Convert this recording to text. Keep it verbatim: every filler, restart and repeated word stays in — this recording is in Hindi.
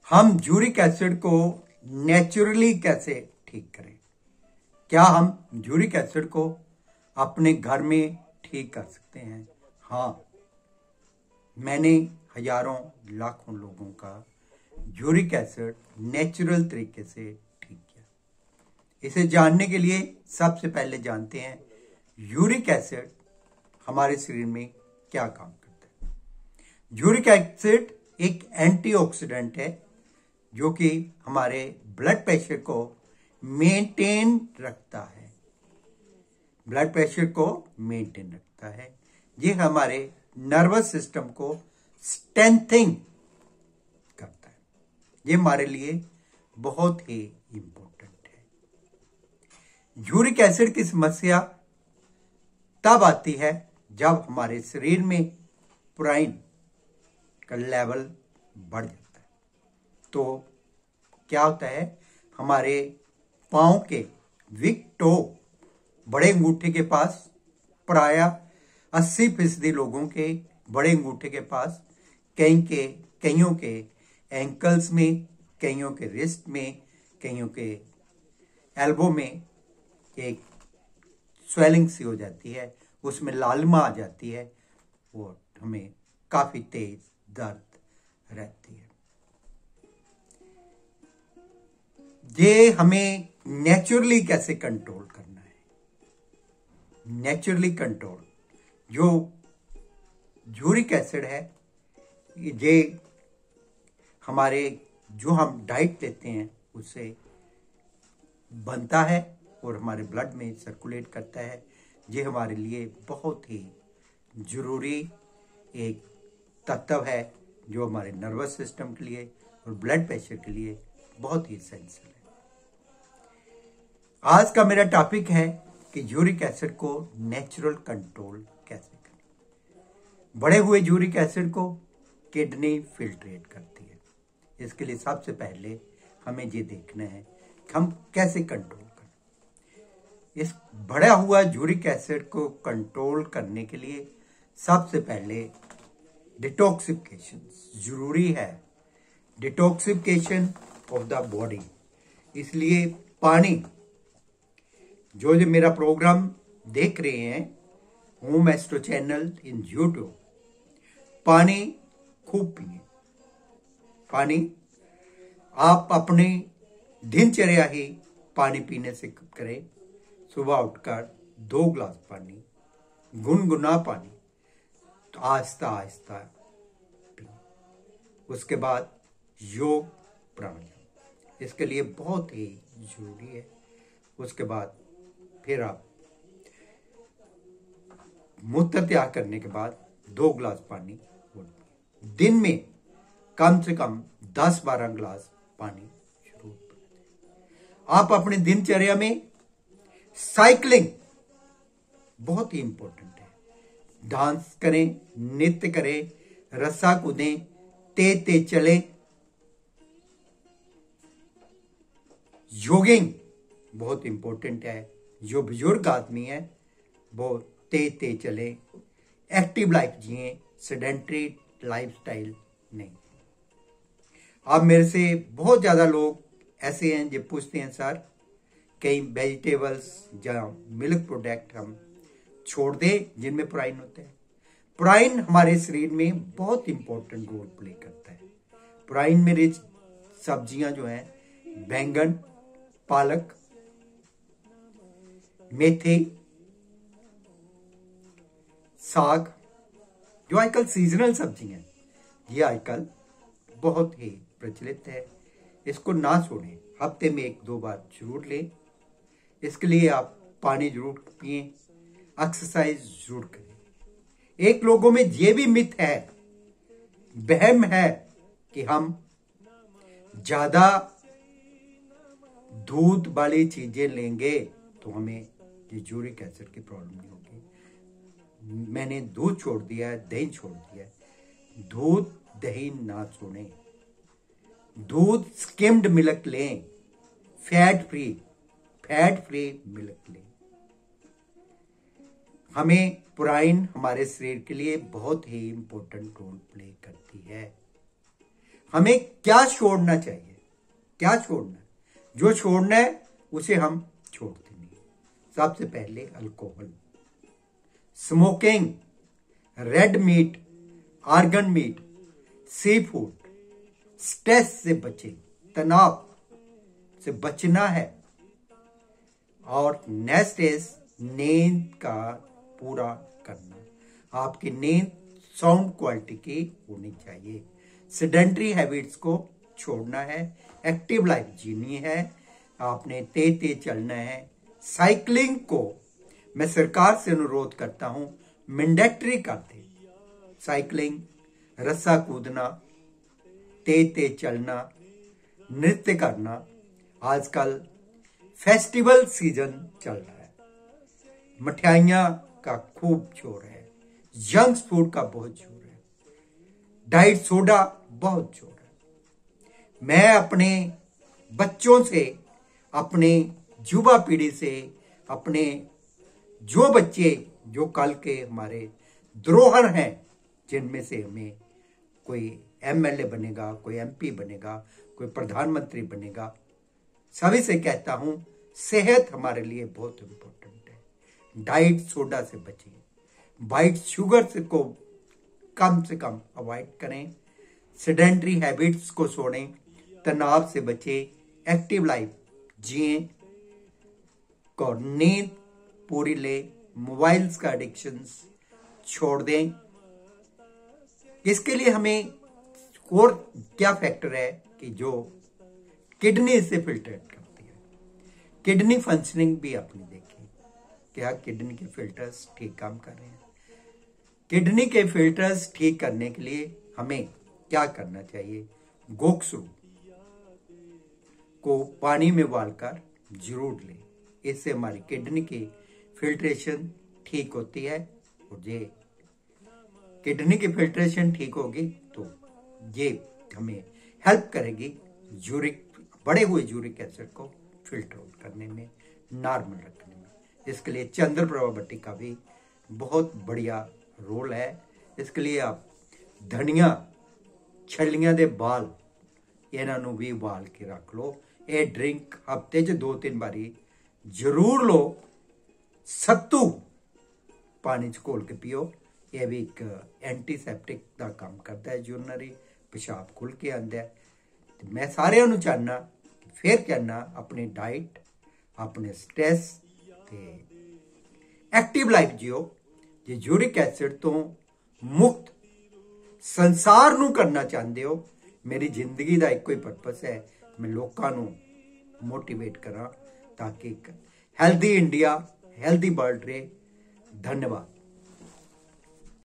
हम यूरिक एसिड को नेचुरली कैसे ठीक करें? क्या हम यूरिक एसिड को अपने घर में ठीक कर सकते हैं? हाँ, मैंने हजारों लाखों लोगों का यूरिक एसिड नेचुरल तरीके से ठीक किया। इसे जानने के लिए सबसे पहले जानते हैं यूरिक एसिड हमारे शरीर में क्या काम करता है। यूरिक एसिड एक एंटीऑक्सीडेंट है जो कि हमारे ब्लड प्रेशर को मेंटेन रखता है। ब्लड प्रेशर को मेंटेन रखता है। ये हमारे नर्वस सिस्टम को स्ट्रेंथिंग करता है। ये हमारे लिए बहुत ही इंपॉर्टेंट है। यूरिक एसिड की समस्या तब आती है जब हमारे शरीर में पुराइन का लेवल बढ़ जाता है। तो क्या होता है, हमारे पांव के वीक टो, बड़े अंगूठे के पास, प्राय अस्सी फीसदी लोगों के बड़े अंगूठे के पास, कई के कईयों के एंकल्स में, कईयों के रिस्ट में, कईयों के एल्बो में एक स्वेलिंग सी हो जाती है, उसमें लालिमा आ जाती है और हमें काफी तेज दर्द रहती है। ये हमें नेचुरली कैसे कंट्रोल करना है? नेचुरली कंट्रोल, जो यूरिक एसिड है ये हमारे जो हम डाइट लेते हैं उससे बनता है और हमारे ब्लड में सर्कुलेट करता है। ये हमारे लिए बहुत ही जरूरी एक तत्व है जो हमारे नर्वस सिस्टम के लिए और ब्लड प्रेशर के लिए बहुत ही एसेंशियल है। आज का मेरा टॉपिक है कि यूरिक एसिड को नेचुरल कंट्रोल कैसे करें। बढ़े हुए यूरिक एसिड को किडनी फिल्ट्रेट करती है। इसके लिए सबसे पहले हमें ये देखना है कि हम कैसे कंट्रोल करें। इस बढ़ा हुआ यूरिक एसिड को कंट्रोल करने के लिए सबसे पहले डिटॉक्सिफिकेशन जरूरी है। Detoxification of the body. इसलिए पानी, जो जो मेरा प्रोग्राम देख रहे हैं home astro channel in YouTube, पानी खूब पिए। पानी आप अपनी दिनचर्या ही पानी पीने से करें। सुबह उठकर दो गिलास पानी, गुनगुना पानी, तो आहिस्ता आहिस्ता पिए। उसके बाद योग प्राणायाम इसके लिए बहुत ही जरूरी है। उसके बाद फिर आप मूत्र त्याग करने के बाद दो गिलास पानी, दिन में कम से कम दस बारह गिलास पानी जरूर पिएं। आप अपनी दिनचर्या में साइकिलिंग बहुत ही इंपॉर्टेंट है। डांस करें, नृत्य करें, रस्सा कूदें, तेज तेज चलें। जोगिंग बहुत इंपॉर्टेंट है। जो बुजुर्ग आदमी है वो तेज तेज चले, एक्टिव लाइफ जिए, सेडेंट्री लाइफस्टाइल नहीं। अब मेरे से बहुत ज्यादा लोग ऐसे हैं जो पूछते हैं, सर कई वेजिटेबल्स या मिल्क प्रोडक्ट हम छोड़ दें जिनमें प्रोटीन होते हैं। प्रोटीन हमारे शरीर में बहुत इंपॉर्टेंट रोल प्ले करता है। प्रोटीन में रिच सब्जियां जो हैं, बैंगन, पालक, मेथी, साग, जो आजकल सीजनल सब्जी हैं, ये आजकल बहुत ही प्रचलित है। इसको ना छोड़ें, हफ्ते में एक दो बार जरूर लें। इसके लिए आप पानी जरूर पिएं, एक्सरसाइज जरूर करें। एक लोगों में ये भी मिथ है, वहम है कि हम ज्यादा दूध वाली चीजें लेंगे तो हमें ये यूरिक एसिड की प्रॉब्लम नहीं होगी। मैंने दूध छोड़ दिया है, दही छोड़ दिया है। दूध दही ना छोड़ें, दूध स्किम्ड मिल्क लें, fat free fat free milk लें। हमें प्रोटीन हमारे शरीर के लिए बहुत ही इंपॉर्टेंट रोल प्ले करती है। हमें क्या छोड़ना चाहिए, क्या छोड़ना है? जो छोड़ना है उसे हम छोड़ते नहीं। सबसे पहले alcohol, smoking, red meat, organ meat, seafood, stress से बचें, तनाव से बचना है। और नेक्स्ट इज नींद का पूरा करना। आपकी नींद साउंड क्वालिटी की होनी चाहिए। सेडेंटरी हैबिट्स को छोड़ना है, एक्टिव लाइफ जीनी है, आपने तेज तेज चलना है। साइकिलिंग को मैं सरकार से अनुरोध करता हूं मैंडेटरी कर दे। साइकिलिंग, रस्सा कूदना, तेज तेज चलना, नृत्य करना। आजकल फेस्टिवल सीजन चल रहा है, मिठाइयां का खूब जोर है, जंक फूड का बहुत जोर है, डाइट सोडा बहुत जोर है। मैं अपने बच्चों से, अपने युवा पीढ़ी से, अपने जो बच्चे जो कल के हमारे धरोहर हैं, जिनमें से हमें कोई एमएलए बनेगा, कोई एमपी बनेगा, कोई प्रधानमंत्री बनेगा, सभी से कहता हूं सेहत हमारे लिए बहुत इंपॉर्टेंट है। डाइट सोडा से बचें, वाइट शुगर से को कम से कम अवॉइड करें, सेडेंटरी हैबिट्स को छोड़ें, तनाव से बचें, एक्टिव लाइफ जिए, को नींद पूरी ले, मोबाइल्स का एडिक्शंस छोड़ दें। इसके लिए हमें और क्या फैक्टर है कि जो किडनी से फिल्ट्रेट करती है, किडनी फंक्शनिंग भी आपने देखी, क्या किडनी के फिल्टर्स ठीक काम कर रहे हैं। किडनी के फिल्टर्स ठीक करने के लिए हमें क्या करना चाहिए? गोक्सू को पानी में उबालकर जरूर लें, इससे हमारी किडनी की फिल्ट्रेशन ठीक होती है। और ये किडनी की फिल्ट्रेशन ठीक होगी तो ये हमें हेल्प करेगी यूरिक, बढ़े हुए यूरिक एसिड को फिल्टर आउट करने में, नॉर्मल रखने में। इसके लिए चंद्रप्रभा बट्टी का भी बहुत बढ़िया रोल है। इसके लिए आप धनिया, छलियां दे बाल, इन्हां नूं भी उबाल के रख लो। ये ड्रिंक हफ्ते च दो तीन बारी जरूर लो। सत्तू पानी च घोल के पियो, यह भी एक एंटीसैप्टिक का काम करता है, यूरिनरी पेशाब खुल के आंदा है। तो मैं सारिਆਂ ਨੂੰ चाहना फिर कहना अपनी डाइट, अपने स्ट्रेस ते एक्टिव लाइफ जियो। जे यूरिक एसिड तो मुक्त संसार नूं करना चाहते हो, मेरी जिंदगी का एक ही पर्पस है, मैं लोगों नूं मोटिवेट करा ताकि एक हेल्दी इंडिया, हेल्दी वर्ल्ड रहे। धन्यवाद।